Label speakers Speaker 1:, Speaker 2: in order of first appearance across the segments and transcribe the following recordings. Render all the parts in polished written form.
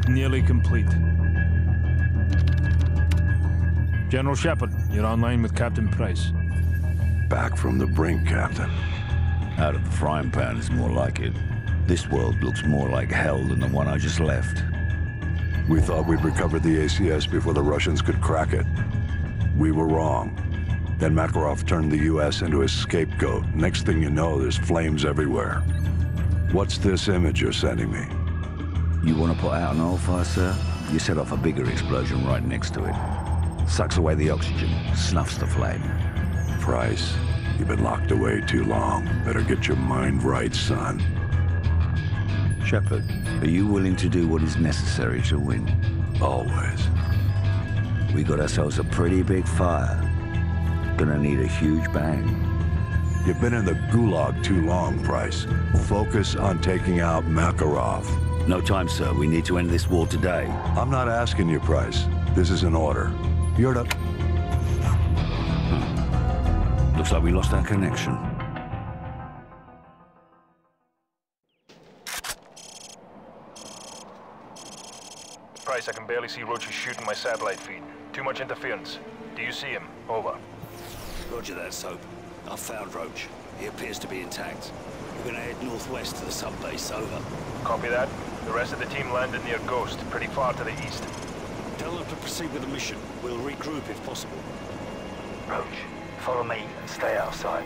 Speaker 1: nearly complete. General Shepard, you're online with Captain Price.
Speaker 2: Back from the brink, Captain.
Speaker 3: Out of the frying pan is more like it. This world looks more like hell than the one I just left.
Speaker 2: We thought we'd recovered the ACS before the Russians could crack it. We were wrong. Then Makarov turned the US into his scapegoat. Next thing you know, there's flames everywhere. What's this image you're sending me?
Speaker 3: You want to put out an oil fire, sir? You set off a bigger explosion right next to it. Sucks away the oxygen, snuffs the flame.
Speaker 2: Price, you've been locked away too long. Better get your mind right, son.
Speaker 3: Shepard, are you willing to do what is necessary to win?
Speaker 2: Always.
Speaker 3: We got ourselves a pretty big fire. Gonna need a huge bang.
Speaker 2: You've been in the gulag too long, Price. Focus on taking out Makarov.
Speaker 3: No time, sir. We need to end this war today.
Speaker 2: I'm not asking you, Price. This is an order. You're to...
Speaker 3: Looks like we lost our connection.
Speaker 1: Price, I can barely see Roach shooting my satellite feed. Too much interference. Do you see him? Over.
Speaker 4: Roger that, Soap. I've found Roach. He appears to be intact. We're gonna head northwest to the subbase. Over.
Speaker 1: Copy that. The rest of the team landed near Ghost, pretty far to the east.
Speaker 4: Tell them to proceed with the mission. We'll regroup if possible.
Speaker 5: Roach, follow me and stay outside.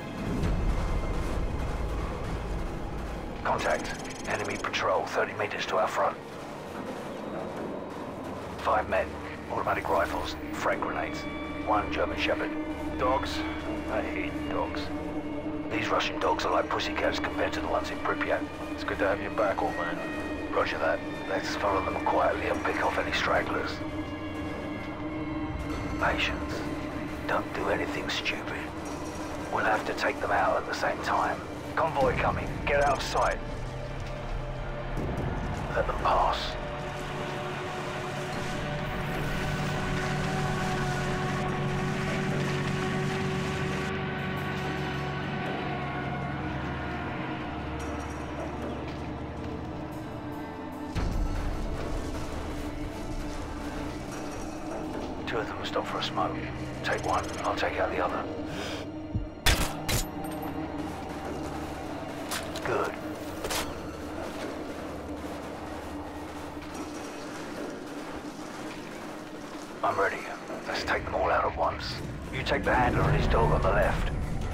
Speaker 5: Contact. Enemy patrol 30 meters to our front. 5 men, automatic rifles, frag grenades. 1 German Shepherd.
Speaker 1: Dogs? I hate dogs.
Speaker 5: These Russian dogs are like pussycats compared to the ones in Pripyat.
Speaker 1: It's good to have you back, old man.
Speaker 5: Roger that. Let's follow them quietly and pick off any stragglers. Patience. Don't do anything stupid. We'll have to take them out at the same time. Convoy coming. Get out of sight. Let them pass. Two of them will stop for a smoke. Take one, I'll take out the other. Good. I'm ready. Let's take them all out at once. You take the handler and his dog on the left.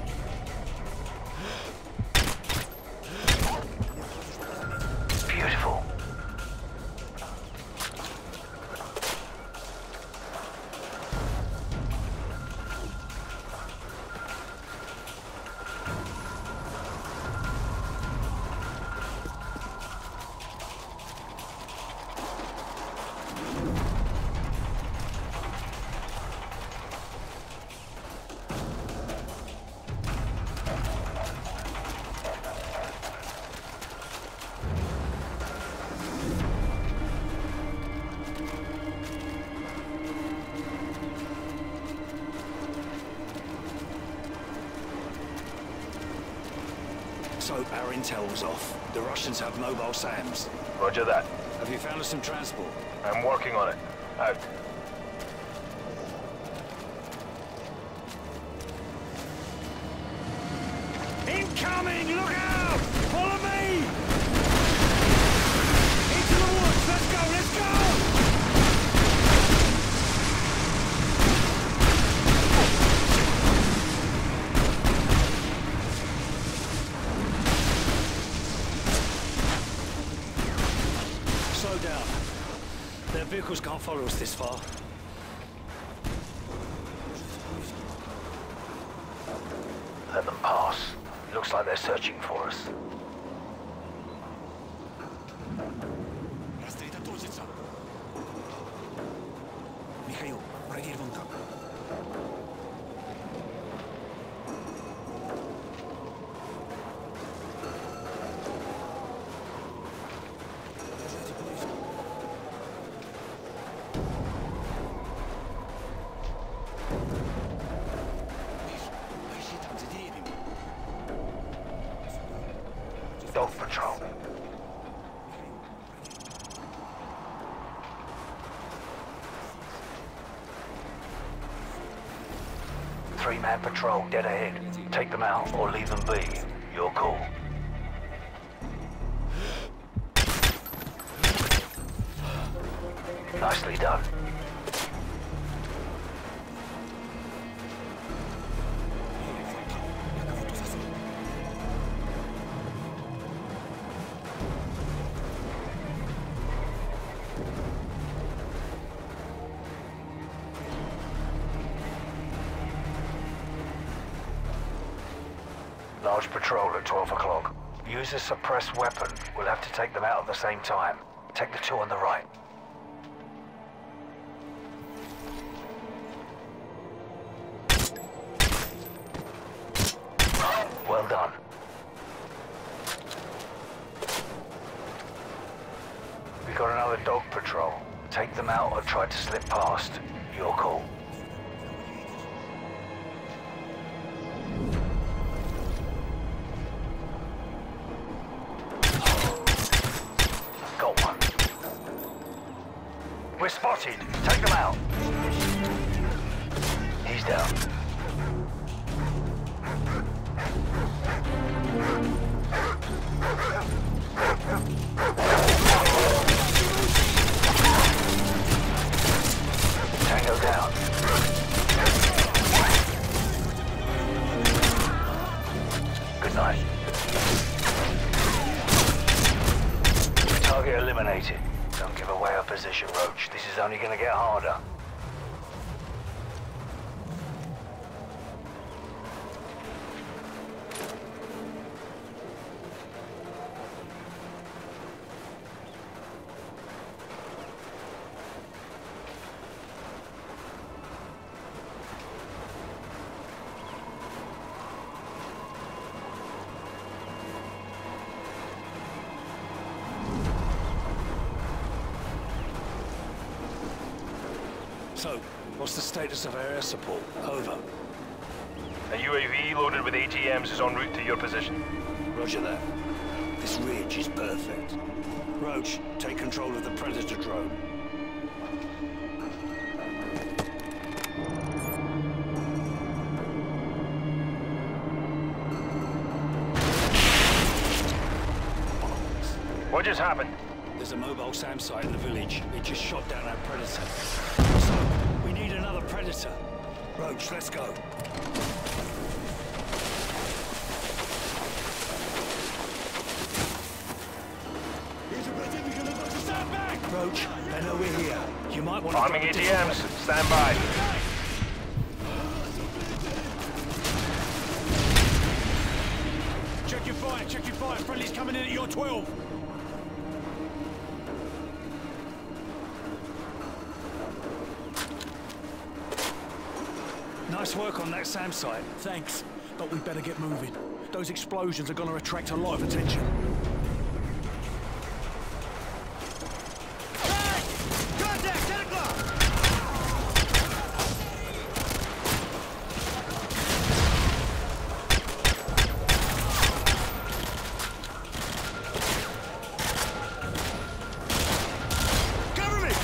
Speaker 5: Beautiful.
Speaker 4: So, our intel was off. The Russians have mobile SAMs.
Speaker 1: Roger that.
Speaker 4: Have you found us some transport?
Speaker 1: I'm working on it. Out.
Speaker 4: Incoming! Look out! Follow me! Into the woods! Let's go! Let's go! Slow down. Their vehicles can't follow us this far.
Speaker 5: Let them pass. Looks like they're searching for us.
Speaker 4: Mikhail, пройди вон там.
Speaker 5: Dog patrol. man patrol dead ahead. Take them out or leave them be. Your call. Nicely done. Large patrol at 12 o'clock. Use a suppressed weapon. We'll have to take them out at the same time. Take the two on the right. Well done. We got another dog patrol. Take them out or try to slip past. Your call. Got one. We're spotted. Take them out. He's down. Tango down. Good night. Target eliminated. Don't give away our position, Roach. This is only gonna get harder.
Speaker 4: So, what's the status of our air support? Over.
Speaker 1: A UAV loaded with ATMs is en route to your position.
Speaker 4: Roger that. This ridge is perfect. Roach, take control of the Predator drone.
Speaker 1: What just happened?
Speaker 4: There's a mobile SAM site in the village. It just shot down our Predator. So, we need another Predator. Roach, let's go. Roach, I know we're here. You might want to...
Speaker 1: Arming ATMs. Stand by.
Speaker 4: Check your fire, check your fire. Friendly's coming in at your 12. Nice work on that SAM site. Thanks, but we better get moving. Those explosions are going to attract a lot of attention. Hey! Contact, 10 o'clock! Cover me!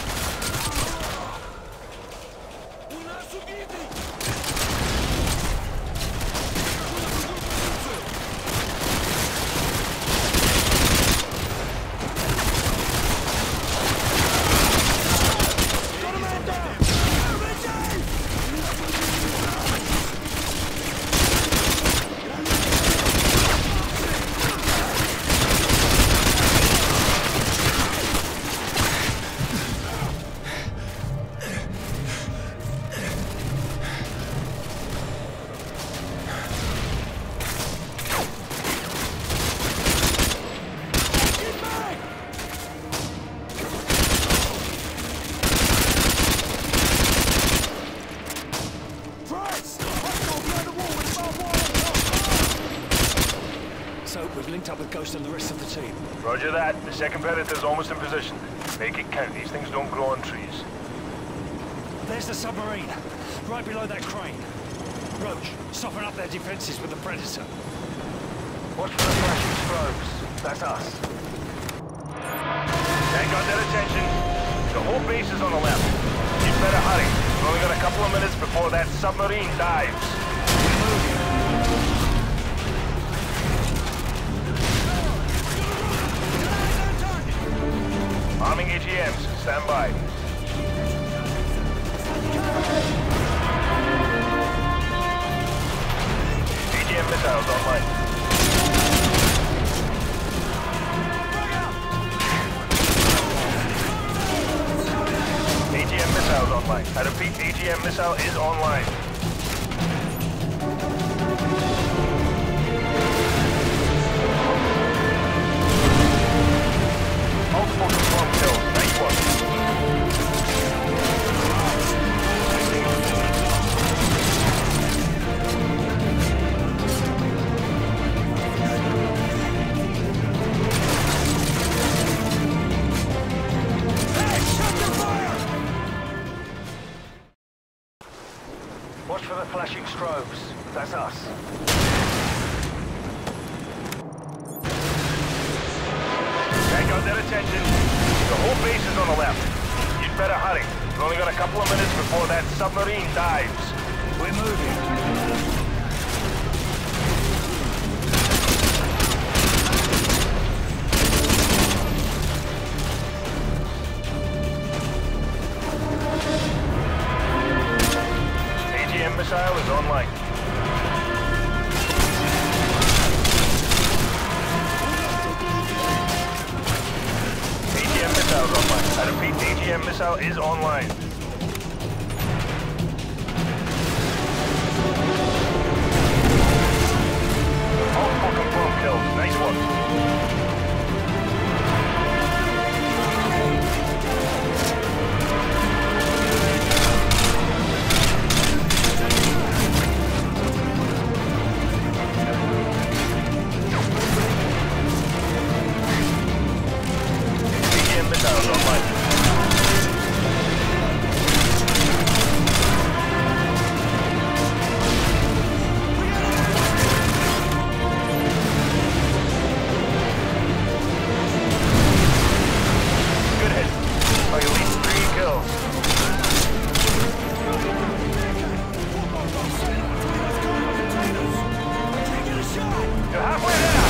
Speaker 4: We've linked up with Ghost and the rest of the team.
Speaker 1: Roger that. The second Predator's almost in position. Make it count. These things don't grow on trees.
Speaker 4: There's the submarine, right below that crane. Roach, soften up their defenses with the Predator.
Speaker 5: Watch for the flashing strobes. That's us.
Speaker 1: That got their attention. The whole base is on the left. You'd better hurry. We've only got a couple of minutes before that submarine dives. Arming AGMs. Stand by. AGM missiles online. AGM missiles online. I repeat, AGM missile is online. Multiple confirmed kills. Nice one.
Speaker 5: Watch for the flashing strobes. That's us.
Speaker 1: I got their attention. The whole base is on the left. You'd better hurry. We've only got a couple of minutes before that submarine dives.
Speaker 4: We're moving.
Speaker 1: AGM missile is online. AGM missile's online. I repeat, AGM missile is online. Multiple confirmed kills. Nice one. AGM missiles online. Good hit. By at least 3 kills. You're halfway there.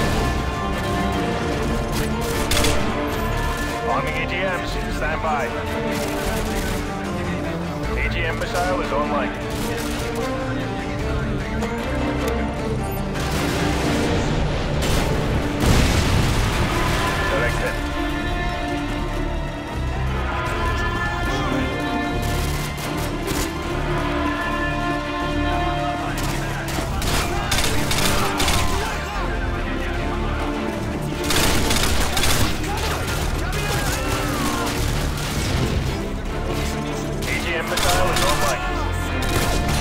Speaker 1: Arming AGMs. Stand by. AGM missile is online. Direct hit. AGM missile is online.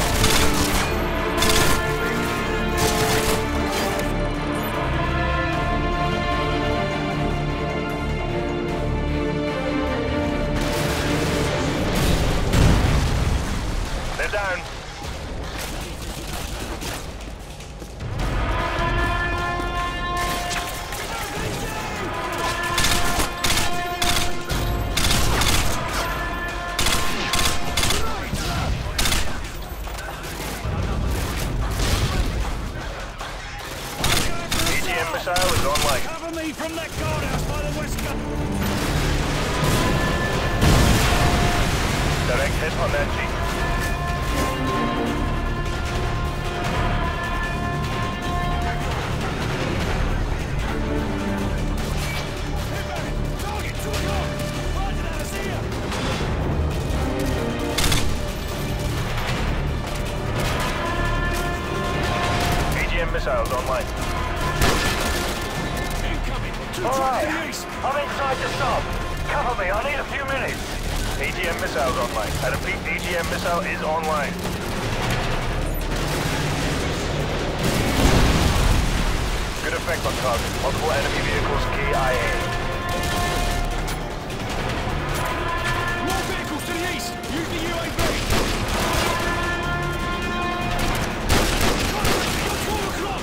Speaker 1: They're down. AGM missile is online.
Speaker 4: Cover me from that guardhouse by the west gun.
Speaker 1: Direct hit on that jeep.
Speaker 4: Target, 2 o'clock. Find it out of here.
Speaker 1: AGM missiles online.
Speaker 4: Incoming. 2
Speaker 5: All
Speaker 4: trucks
Speaker 5: right.
Speaker 4: to the east.
Speaker 5: I'm inside the sub. Cover me. I need a few minutes.
Speaker 1: AGM missiles online. I repeat, AGM missile is online. Good effect on target. Multiple enemy vehicles KIA.
Speaker 4: More vehicles to the east. Use the UAV. Got 12 o'clock.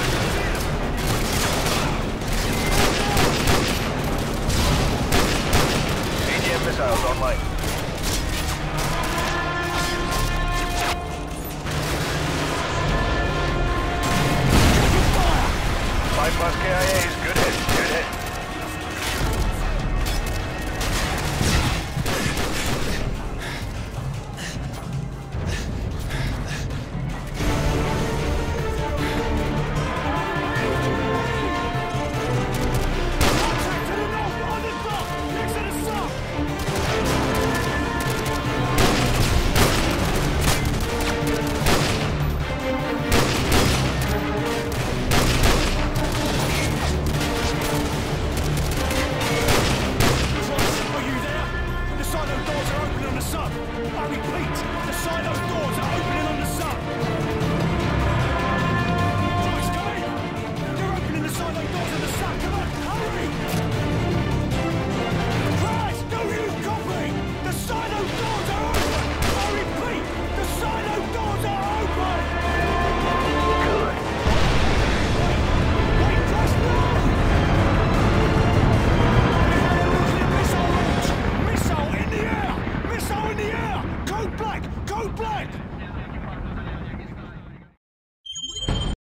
Speaker 1: AGM missiles online. 5+ KIAs. Good hit. Good hit.